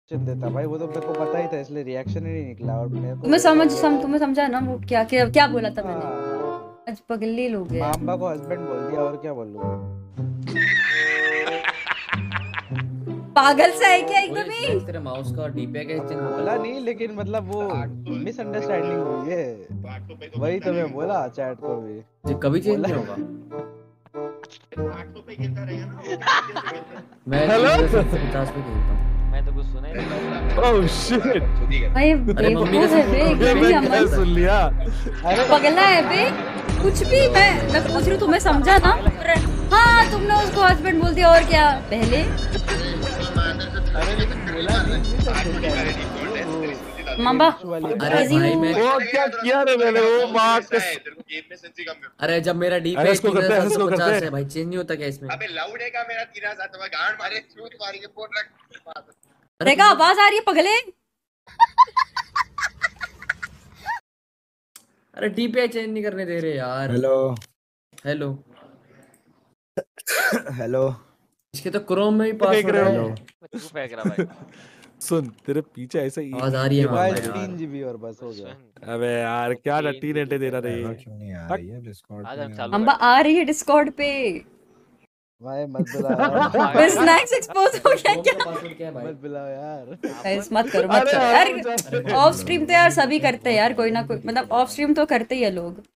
देता भाई, वो तो मेरे को पता ही था, इसलिए रिएक्शन ही नहीं निकला। और मेरे को तुम्हें समझा ना वो क्या क्या क्या बोला था मैंने? हाँ, आज पगली लोग हैं। माम्बा को हस्बैंड बोल दिया, और क्या बोलूं। पागल सा है क्या एकदम ओए ही? स्नैक्स, तेरे माउस का डीपीआई का चेंज बोला नहीं, लेकिन मतलब वो मिसअंडरस्टैंडिंग हुई है, वही तो मैं बोला चैट को भी। ये कभी चेंज बोला नहीं होगा। मैं हेलो? 350 पे खेलता हूँ। मैं तो कुछ सुना ही नहीं। ओह शिट, भाई अरे मम्मी बेवकूफ ने है बे, सब एकदम ही मैं क्या अमन सुन लिया? पगला है बे। कुछ भी मैं पूछ रही हूँ, तुम्हें समझा ना? हाँ, तुमने उसको हस्बैंड बोल दिया, और क्या पहले? अरे लेकिन बोला नहीं, मिसअंडरस्टैंडिंग मामा अरे बिजी भाई हूँ। मैं वो क्या किया रे मैंने, वो माँ का अरे जब मेरा अरे डीपीआई इसको करते हैं, इसको करते 3750 हैं। है भाई, चेंज नहीं होता क्या इसमें? अबे लाउड है क्या मेरा 3000 तो मैं गांड मारे चूत मारी के फोन रख। अरे देखा, आवाज आ रही है पगले। अरे डीपीआई चेंज नहीं करने दे रहे यार। Hello hello. हेलो। इसके तो क्रोम में भी फेंक पासवर्ड रहे है। हो? तू फेंक रहा भाई। सुन, तेरे पीछे ऐसा ही आवाज आ रही है भाई मामा यार। 3 GB और बस हो गया। सुन, अबे यार क्या नट्टी नेटे दे रहा रे। एरर क्यों नहीं आ रही है डिस्कॉर्ड आज पे? हम चालू अम्बा आ रही है डिस्कॉर्ड पे। भाई मत बुलाओ यार। बे स्नैक्स एक्सपोज हो गया क्रोम क्या? का पासवर्ड क्या है भाई? मत बुलाओ यार। गाइस मत करो, मत करो यार। ऑफ स्ट्रीम तो यार सभी करते हैं यार, कोई ना कोई, मतलब ऑफ स्ट्रीम तो करते ही है लोग।